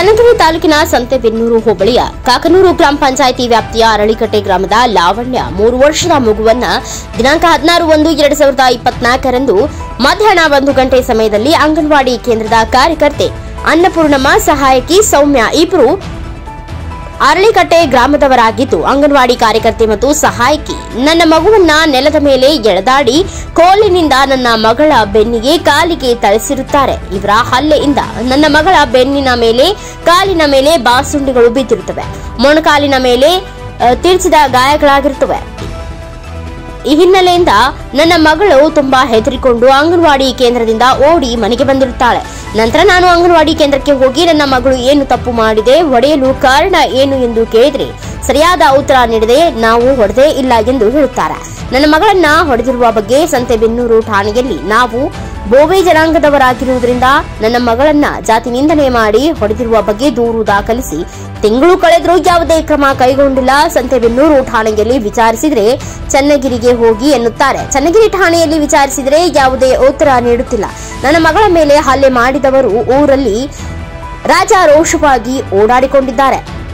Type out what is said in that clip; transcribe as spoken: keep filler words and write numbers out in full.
ಚನ್ನಗಿರಿ ತಾಲೂಕಿನ ಸಂತೆಬೆನ್ನೂರು ಹೋಬಳಿಯ ಕಾಕನೂರು ಗ್ರಾಮ ಪಂಚಾಯಿತಿ ವ್ಯಾಪ್ತಿಯ ಅರಳಿಕಟ್ಟೆ ಗ್ರಾಮದ ಲಾವಣ್ಯ ಮೂರು ವರ್ಷದ ಮಗುವನ್ನ ದಿನಾಂಕ ಹದಿನಾರು ಒಂದು ಎರಡು ಸಾವಿರದ ಇಪ್ಪತ್ನಾಲ್ಕರಂದು ಮಧ್ಯಾಹ್ನ ಒಂದು ಗಂಟೆ ಸಮಯದಲ್ಲಿ ಅಂಗನವಾಡಿ ಕೇಂದ್ರದ ಕಾರ್ಯಕರ್ತೆ ಅನ್ನಪೂರ್ಣಮ್ಮ ಸಹಾಯಕಿ ಸೌಮ್ಯ ಇಬ್ಬರು ಅರಳಿಕಟ್ಟೆ ಗ್ರಾಮದವರಾಗಿದ್ದು ಅಂಗನವಾಡಿ ಕಾರ್ಯಕರ್ತೆ ಮತ್ತು ಸಹಾಯಕಿ ನನ್ನ ಮಗುವನ್ನ ನೆಲದ ಮೇಲೆ ಎಳೆದಾಡಿ ಕೋಲಿನಿಂದ ನನ್ನ ಮಗಳ ಬೆನ್ನಿಗೆ ಕಾಲಿಗೆ ಥಳಿಸಿರುತ್ತಾರೆ. ಇವರ ಹಲ್ಲೆಯಿಂದ ನನ್ನ ಮಗಳ ಬೆನ್ನಿನ ಮೇಲೆ ಕಾಲಿನ ಮೇಲೆ ಬಾಸುಂಡಿಗಳು ಬಿದ್ದಿರುತ್ತವೆ. ಮೊಣಕಾಲಿನ ಮೇಲೆ ತಿರ್ಚಿದ ಗಾಯಗಳಾಗಿರುತ್ತವೆ. ಈ ಹಿನ್ನೆಲೆಯಿಂದ ನನ್ನ ಮಗಳು ತುಂಬಾ ಹೆದರಿಕೊಂಡು ಅಂಗನವಾಡಿ ಕೇಂದ್ರದಿಂದ ಓಡಿ ಮನೆಗೆ ಬಂದಿರುತ್ತಾಳೆ. ನಂತರ ನಾನು ಅಂಗನವಾಡಿ ಕೇಂದ್ರಕ್ಕೆ ಹೋಗಿ ನನ್ನ ಮಗಳು ಏನು ತಪ್ಪು ಮಾಡಿದೆ, ಹೊಡೆಯಲು ಕಾರಣ ಏನು ಎಂದು ಕೇಳಿದ್ರೆ ಸರಿಯಾದ ಉತ್ತರ ನೀಡದೆ ನಾವು ಹೊಡೆದೇ ಇಲ್ಲ ಎಂದು ಹೇಳುತ್ತಾರೆ. ನನ್ನ ಮಗಳನ್ನ ಹೊಡೆದಿರುವ ಬಗ್ಗೆ ಸಂತೆಬೆನ್ನೂರು ಠಾಣೆಯಲ್ಲಿ ನಾವು ಬೋವೆ ಜನಾಂಗದವರಾಗಿರುವುದರಿಂದ ನನ್ನ ಮಗಳನ್ನ ಜಾತಿ ನಿಂದನೆ ಮಾಡಿ ಹೊಡೆದಿರುವ ಬಗ್ಗೆ ದೂರು ದಾಖಲಿಸಿ ತಿಂಗಳು ಕಳೆದರೂ ಯಾವುದೇ ಕ್ರಮ ಕೈಗೊಂಡಿಲ್ಲ. ಸಂತೆಬೆನ್ನೂರು ಠಾಣೆಯಲ್ಲಿ ವಿಚಾರಿಸಿದರೆ ಚನ್ನಗಿರಿಗೆ ಹೋಗಿ ಎನ್ನುತ್ತಾರೆ. ಚನ್ನಗಿರಿ ಠಾಣೆಯಲ್ಲಿ ವಿಚಾರಿಸಿದರೆ ಯಾವುದೇ ಉತ್ತರ ನೀಡುತ್ತಿಲ್ಲ. ನನ್ನ ಮಗಳ ಮೇಲೆ ಹಲ್ಲೆ ಮಾಡಿದವರು ಊರಲ್ಲಿ ರಾಜಾರೋಷವಾಗಿ ಓಡಾಡಿಕೊಂಡಿದ್ದಾರೆ.